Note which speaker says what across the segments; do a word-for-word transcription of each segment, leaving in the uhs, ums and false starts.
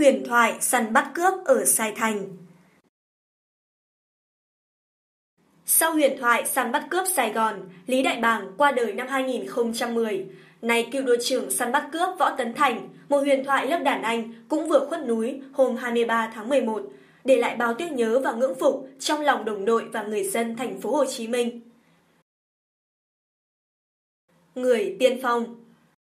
Speaker 1: Huyền thoại săn bắt cướp ở Sài Thành. Sau huyền thoại săn bắt cướp Sài Gòn, Lý Đại Bàng qua đời năm hai nghìn không trăm mười. Nay cựu đội trưởng săn bắt cướp Võ Tấn Thành, một huyền thoại lớp đàn anh, cũng vừa khuất núi hôm hai mươi ba tháng mười một, để lại bao tiếc nhớ và ngưỡng phục trong lòng đồng đội và người dân thành phố Hồ Chí Minh. Người tiên phong.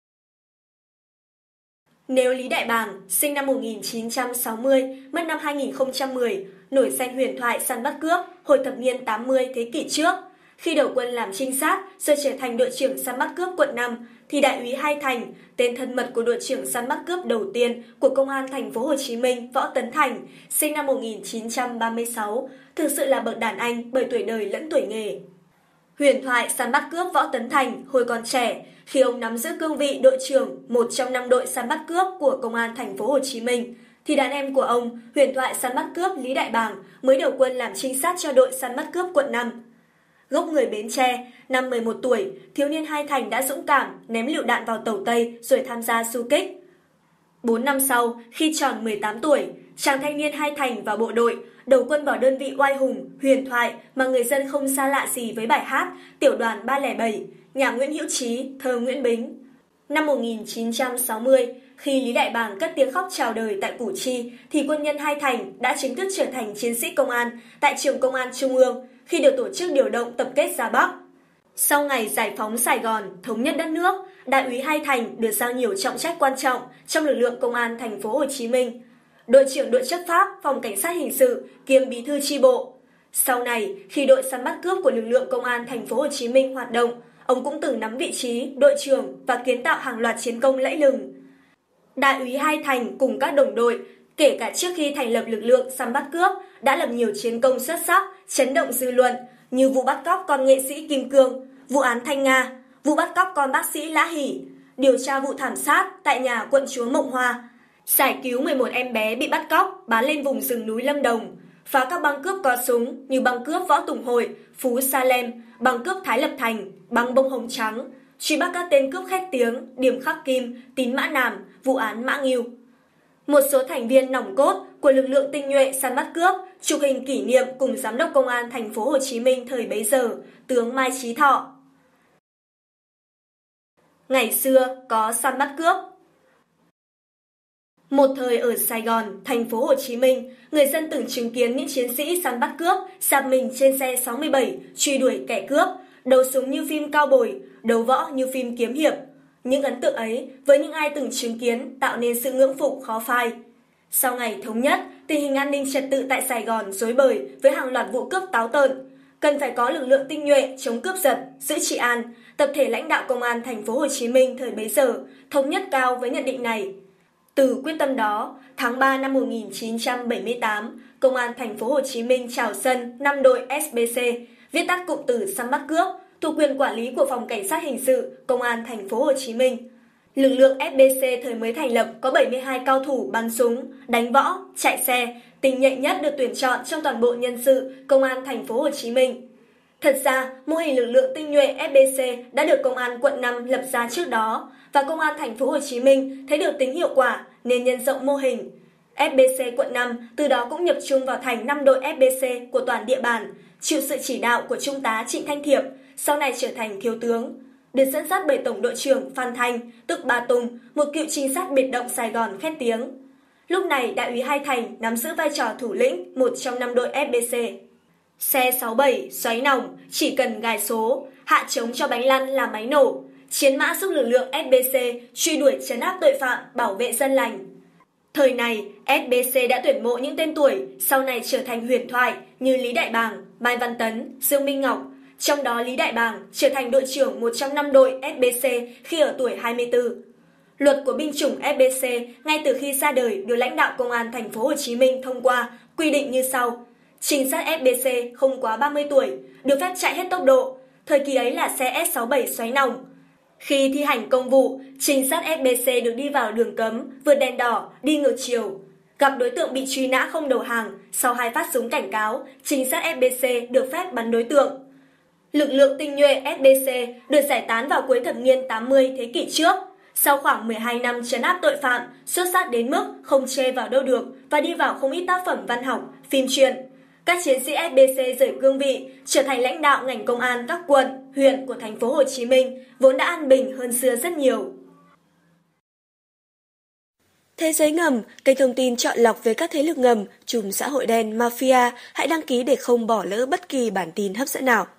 Speaker 1: Nếu Lý Đại Bàng, sinh năm một nghìn chín trăm sáu mươi, mất năm hai nghìn không trăm mười, nổi danh huyền thoại săn bắt cướp hồi thập niên tám mươi thế kỷ trước, khi đầu quân làm trinh sát rồi trở thành đội trưởng săn bắt cướp quận năm, thì đại úy Hai Thành, tên thân mật của đội trưởng săn bắt cướp đầu tiên của công an thành phố Hồ Chí Minh, Võ Tấn Thành, sinh năm một nghìn chín trăm ba mươi sáu, thực sự là bậc đàn anh bởi tuổi đời lẫn tuổi nghề. Huyền thoại săn bắt cướp Võ Tấn Thành hồi còn trẻ, khi ông nắm giữ cương vị đội trưởng một trong năm đội săn bắt cướp của công an thành phố Hồ Chí Minh, thì đàn em của ông, huyền thoại săn bắt cướp Lý Đại Bàng, mới đầu quân làm trinh sát cho đội săn bắt cướp quận năm. Gốc người Bến Tre, năm mười một tuổi, thiếu niên Hai Thành đã dũng cảm ném lựu đạn vào tàu Tây rồi tham gia xung kích. Bốn năm sau, khi tròn mười tám tuổi, chàng thanh niên Hai Thành vào bộ đội, đầu quân vào đơn vị oai hùng, huyền thoại mà người dân không xa lạ gì với bài hát Tiểu đoàn ba không bảy, nhà Nguyễn Hữu Trí, thơ Nguyễn Bính. Năm một nghìn chín trăm sáu mươi, khi Lý Đại Bàng cất tiếng khóc chào đời tại Củ Chi, thì quân nhân Hai Thành đã chính thức trở thành chiến sĩ công an tại Trường Công an Trung ương khi được tổ chức điều động tập kết ra Bắc. Sau ngày giải phóng Sài Gòn, thống nhất đất nước, đại úy Hai Thành được giao nhiều trọng trách quan trọng trong lực lượng công an thành phố Hồ Chí Minh. Đội trưởng đội chấp pháp, phòng cảnh sát hình sự, kiêm bí thư chi bộ. Sau này, khi đội săn bắt cướp của lực lượng công an thành phố Hồ Chí Minh hoạt động, ông cũng từng nắm vị trí đội trưởng và kiến tạo hàng loạt chiến công lẫy lừng. Đại úy Hai Thành cùng các đồng đội, kể cả trước khi thành lập lực lượng săn bắt cướp, đã lập nhiều chiến công xuất sắc, chấn động dư luận, như vụ bắt cóc con nghệ sĩ Kim Cương, vụ án Thanh Nga, vụ bắt cóc con bác sĩ Lã Hỷ, điều tra vụ thảm sát tại nhà quận chúa Mộng Hoa, giải cứu mười một em bé bị bắt cóc bán lên vùng rừng núi Lâm Đồng, phá các băng cướp có súng như băng cướp Võ Tùng Hội, Phú Salem, băng cướp Thái Lập Thành, băng Bông Hồng Trắng, truy bắt các tên cướp khét tiếng, Điểm Khắc Kim, Tín Mã Nàm, vụ án Mã Ngưu. Một số thành viên nòng cốt của lực lượng tinh nhuệ săn bắt cướp chụp hình kỷ niệm cùng giám đốc công an thành phố Hồ Chí Minh thời bấy giờ, tướng Mai Chí Thọ. Ngày xưa có săn bắt cướp. Một thời ở Sài Gòn, thành phố Hồ Chí Minh, người dân từng chứng kiến những chiến sĩ săn bắt cướp sạp mình trên xe sáu mươi bảy truy đuổi kẻ cướp, đấu súng như phim cao bồi, đấu võ như phim kiếm hiệp. Những ấn tượng ấy với những ai từng chứng kiến tạo nên sự ngưỡng phục khó phai. Sau ngày thống nhất, tình hình an ninh trật tự tại Sài Gòn rối bời với hàng loạt vụ cướp táo tợn. Cần phải có lực lượng tinh nhuệ chống cướp giật, giữ trị an. Tập thể lãnh đạo công an thành phố Hồ Chí Minh thời bấy giờ thống nhất cao với nhận định này. Từ quyết tâm đó, tháng ba năm một nghìn chín trăm bảy mươi tám, công an thành phố Hồ Chí Minh chào sân năm đội ét bê xê, viết tắt cụm từ săn bắt cướp, thuộc quyền quản lý của phòng cảnh sát hình sự công an thành phố Hồ Chí Minh. Lực lượng ét bê xê thời mới thành lập có bảy mươi hai cao thủ bắn súng, đánh võ, chạy xe, tinh nhuệ nhất được tuyển chọn trong toàn bộ nhân sự công an thành phố Hồ Chí Minh. Thật ra, mô hình lực lượng tinh nhuệ ét bê xê đã được công an quận năm lập ra trước đó và công an thành phố Hồ Chí Minh thấy được tính hiệu quả nên nhân rộng mô hình. ét bê xê quận năm từ đó cũng nhập chung vào thành năm đội ét bê xê của toàn địa bàn, chịu sự chỉ đạo của Trung tá Trịnh Thanh Thiệp, sau này trở thành thiếu tướng, được dẫn dắt bởi Tổng đội trưởng Phan Thanh, tức Ba Tùng, một cựu trinh sát biệt động Sài Gòn khét tiếng. Lúc này, đại úy Hai Thành nắm giữ vai trò thủ lĩnh một trong năm đội ét bê xê. Xe sáu bảy xoáy nòng, chỉ cần gài số, hạ chống cho bánh lăn là máy nổ. Chiến mã giúp lực lượng ét bê xê truy đuổi trấn áp tội phạm, bảo vệ dân lành. Thời này, ét bê xê đã tuyển mộ những tên tuổi sau này trở thành huyền thoại như Lý Đại Bàng, Mai Văn Tấn, Dương Minh Ngọc. Trong đó Lý Đại Bàng trở thành đội trưởng một trong năm đội ét bê xê khi ở tuổi hai mươi tư. Luật của binh chủng ét bê xê ngay từ khi ra đời được lãnh đạo công an thành phố Hồ Chí Minh thông qua quy định như sau: trinh sát ét bê xê không quá ba mươi tuổi, được phép chạy hết tốc độ. Thời kỳ ấy là xe ét sáu bảy xoáy nòng. Khi thi hành công vụ, trinh sát ét bê xê được đi vào đường cấm, vượt đèn đỏ, đi ngược chiều. Gặp đối tượng bị truy nã không đầu hàng, sau hai phát súng cảnh cáo, trinh sát ét bê xê được phép bắn đối tượng. Lực lượng tinh nhuệ ét bê xê được giải tán vào cuối thập niên tám mươi thế kỷ trước. Sau khoảng mười hai năm trấn áp tội phạm, xuất sắc đến mức không chê vào đâu được và đi vào không ít tác phẩm văn học, phim truyện, các chiến sĩ ép bê xê rời cương vị, trở thành lãnh đạo ngành công an các quận, huyện của thành phố Hồ Chí Minh, vốn đã an bình hơn xưa rất nhiều. Thế giới ngầm, kênh thông tin chọn lọc về các thế lực ngầm, chùm xã hội đen, mafia, hãy đăng ký để không bỏ lỡ bất kỳ bản tin hấp dẫn nào.